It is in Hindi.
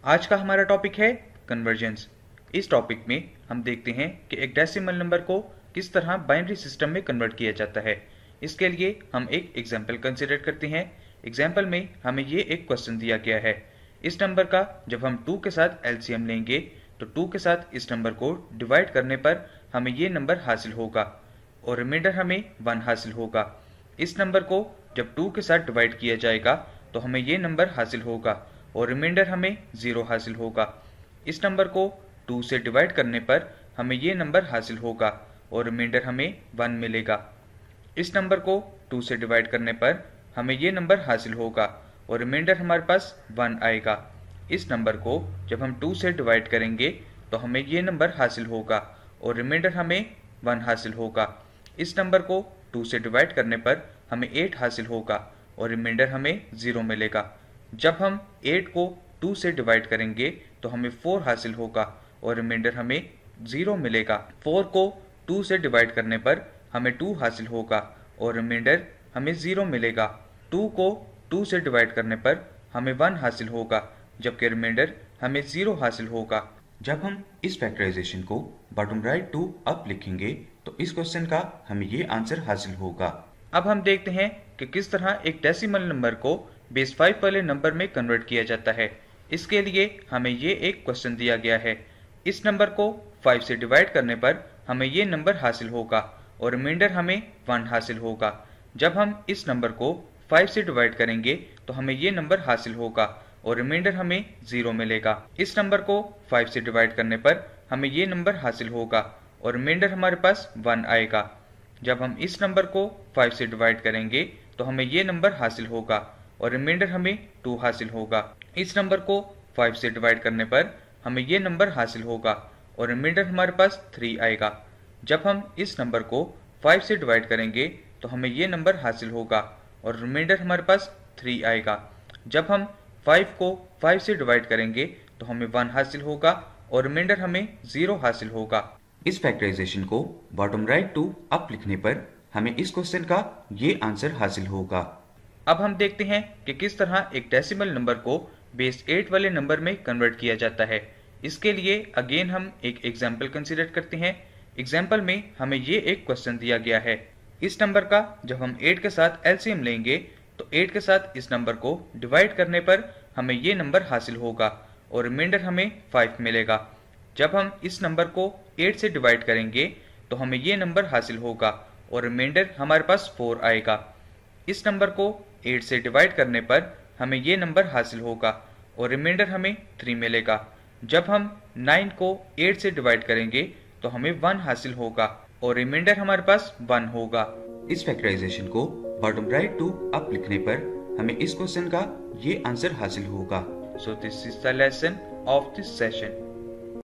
आज का हमारा टॉपिक है कन्वर्जेंस। इस टॉपिक में हम देखते हैं कि एक डेसिमल नंबर को किस तरह बाइनरी सिस्टम में कन्वर्ट किया जाता है। इसके लिए हम एक एग्जाम्पल कंसिडर करते हैं। एग्जाम्पल में हमें ये एक क्वेश्चन दिया गया है। इस नंबर का जब हम 2 के साथ एलसीएम लेंगे तो 2 के साथ इस नंबर को डिवाइड करने पर हमें ये नंबर हासिल होगा और रिमाइंडर हमें 1 हासिल होगा। इस नंबर को जब 2 के साथ डिवाइड किया जाएगा तो हमें ये नंबर हासिल होगा और रिमाइंडर हमें 0 हासिल होगा। इस नंबर को 2 से डिवाइड करने पर हमें ये नंबर हासिल होगा और रिमाइंडर हमें 1 मिलेगा। इस नंबर को 2 से डिवाइड करने पर हमें ये नंबर हासिल होगा और रिमाइंडर हमारे पास 1 आएगा। इस नंबर को जब हम 2 से डिवाइड करेंगे तो हमें ये नंबर हासिल होगा और रिमाइंडर हमें 1 हासिल होगा। इस नंबर को 2 से डिवाइड करने पर हमें 8 हासिल होगा और रिमाइंडर हमें 0 मिलेगा। जब हम 8 को 2 से डिवाइड करेंगे तो हमें 4 हासिल होगा और रिमाइंडर हमें 0 मिलेगा। 4 को 2 से डिवाइड करने पर हमें 2 हासिल होगा और रिमाइंडर हमें 0 मिलेगा। 2 को 2 से डिवाइड करने पर हमें 1 हासिल होगा जबकि रिमाइंडर हमें 0 हासिल होगा। जब हम इस फैक्टराइजेशन को बॉटम राइट टू अप लिखेंगे तो इस क्वेश्चन का हमें ये आंसर हासिल होगा। अब हम देखते हैं कि किस तरह एक डेसिमल नंबर को बेस 5 वाले नंबर में कन्वर्ट किया जाता है। इसके लिए हमें ये एक क्वेश्चन दिया गया है। इस नंबर को 5 से डिवाइड करने पर हमें ये नंबर हासिल होगा और रिमाइंडर हमें 1 हासिल होगा। जब हम इस नंबर को 5 से डिवाइड करेंगे तो हमें ये नंबर हासिल होगा और रिमाइंडर हमें 0 मिलेगा। इस नंबर को 5 से डिवाइड करने पर हमें ये नंबर हासिल होगा और रिमाइंडर हमारे पास 1 आएगा। जब हम इस नंबर को 5 से डिवाइड करेंगे तो हमें ये नंबर हासिल होगा और रिमाइंडर हमें 2 हासिल होगा। इस नंबर को 5 से डिवाइड करने पर हमें ये नंबर हासिल होगा और रिमाइंडर हमारे पास 3 आएगा। जब हम इस नंबर को 5 से डिवाइड करेंगे तो हमें ये नंबर हासिल होगा और रिमाइंडर हमारे पास 3 आएगा। जब हम 5 को 5 से डिवाइड करेंगे तो हमें 1 हासिल होगा और रिमाइंडर हमें 0 हासिल होगा। इस फैक्टराइजेशन को बॉटम राइट टू अप लिखने पर हमें इस क्वेश्चन का ये आंसर हासिल होगा। अब हम देखते हैं कि किस तरह एक डेसिमल नंबर को बेस 8 वाले नंबर में कन्वर्ट किया जाता है। इसके लिए अगेन हम एक एग्जाम्पल कंसिडर करते हैं। एग्जाम्पल में हमें ये एक क्वेश्चन दिया गया है। इस नंबर का जब हम 8 के साथ एलसीएम लेंगे तो 8 के साथ इस नंबर को डिवाइड करने पर हमें ये नंबर हासिल होगा और रिमाइंडर हमें 5 मिलेगा। जब हम इस नंबर को 8 से डिवाइड करेंगे तो हमें ये नंबर हासिल होगा और रिमाइंडर हमारे पास 4 आएगा। इस नंबर को 8 से डिवाइड करने पर हमें ये नंबर हासिल होगा और रिमाइंडर हमें 3 मिलेगा। जब हम 9 को 8 से डिवाइड करेंगे तो हमें 1 हासिल होगा और रिमाइंडर हमारे पास 1 होगा। इस फैक्टराइजेशन को बॉटम राइट टू अप लिखने पर हमें इस क्वेश्चन का ये आंसर हासिल होगा। So this is the lesson of this session.